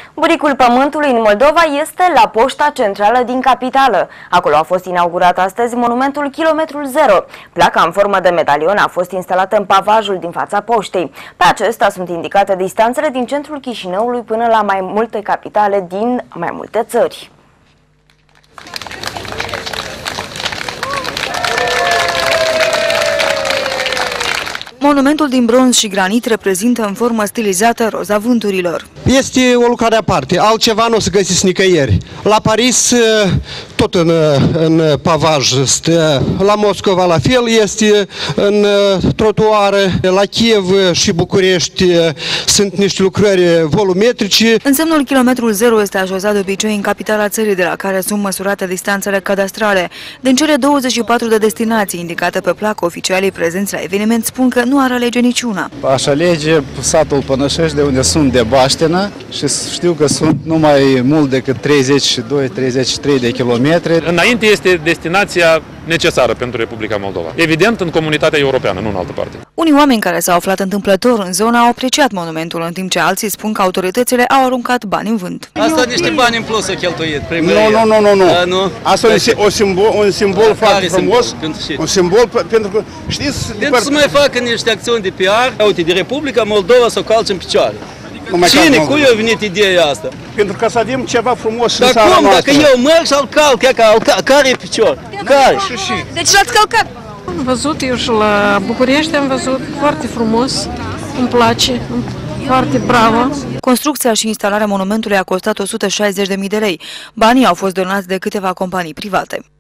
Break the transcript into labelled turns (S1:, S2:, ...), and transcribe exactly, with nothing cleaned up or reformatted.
S1: Buricul Pământului în Moldova este la Poșta Centrală din capitală. Acolo a fost inaugurat astăzi monumentul Kilometrul Zero. Placa în formă de medalion a fost instalată în pavajul din fața poștei. Pe acesta sunt indicate distanțele din centrul Chișinăului până la mai multe capitale din mai multe țări.
S2: Monumentul din bronz și granit reprezintă în formă stilizată roza vânturilor.
S3: Este o lucrare aparte, altceva nu o să găsiți nicăieri. La Paris tot în, în pavaj stă, la Moscova la fel este în trotuare, la Kiev și București sunt niște lucrări volumetrice.
S2: Însemnul Kilometrul Zero este așezat de obicei în capitala țării, de la care sunt măsurate distanțele cadastrale. Din cele douăzeci și patru de destinații indicate pe placă, oficialii prezenți la eveniment spun că nu ar alege niciuna.
S4: Aș alege satul Pănășești, de unde sunt de Baștenă, și știu că sunt numai mult decât treizeci și doi treizeci și trei de kilometri.
S5: Înainte este destinația necesară pentru Republica Moldova. Evident, în comunitatea europeană, nu în altă parte.
S2: Unii oameni care s-au aflat întâmplător în zona au apreciat monumentul, în timp ce alții spun că autoritățile au aruncat bani în vânt.
S6: Asta niște bani în plus au cheltuit.
S7: Nu, nu, nu, nu, nu.
S6: Da, nu.
S7: Asta e un simbol, un simbol foarte frumos, un simbol pentru că, știți...
S6: Pentru să mai facă niște acțiuni de P R, uite, de Republica Moldova să o calce în picioare. Cine, cui a venit ideea asta?
S7: Pentru că să avem ceva frumos în
S6: Dar
S7: țara
S6: cum,
S7: noastră.
S6: dacă eu merg și-l calc, care e picior? Care?
S2: Deci l-ați călcat?
S8: Am văzut, eu și la București am văzut, foarte frumos, îmi place, foarte bravo.
S2: Construcția și instalarea monumentului a costat o sută șaizeci de mii de lei. Banii au fost donați de câteva companii private.